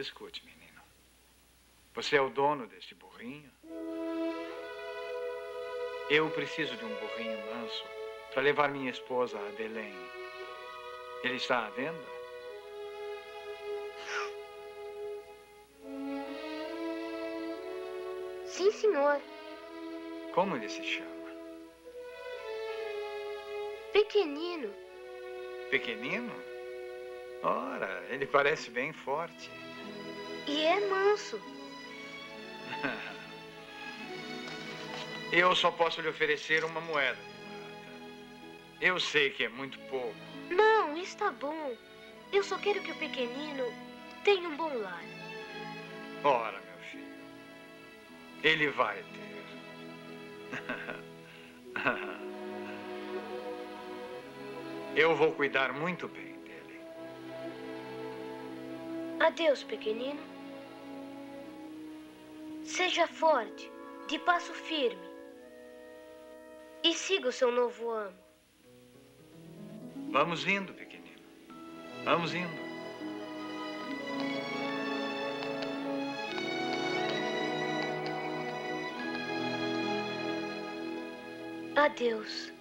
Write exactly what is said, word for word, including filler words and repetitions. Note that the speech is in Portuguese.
Escute, menino. Você é o dono deste burrinho? Eu preciso de um burrinho manso para levar minha esposa a Belém. Ele está à venda? Sim, senhor. Como ele se chama? Pequenino. Pequenino? Ora, ele parece bem forte. E é manso. Eu só posso lhe oferecer uma moeda de prata. Eu sei que é muito pouco. Não, está bom. Eu só quero que o pequenino tenha um bom lar. Ora, meu filho, ele vai ter. Eu vou cuidar muito bem dele. Adeus, pequenino. Seja forte, de passo firme. E siga o seu novo amo. Vamos indo, pequenino. Vamos indo. Adeus.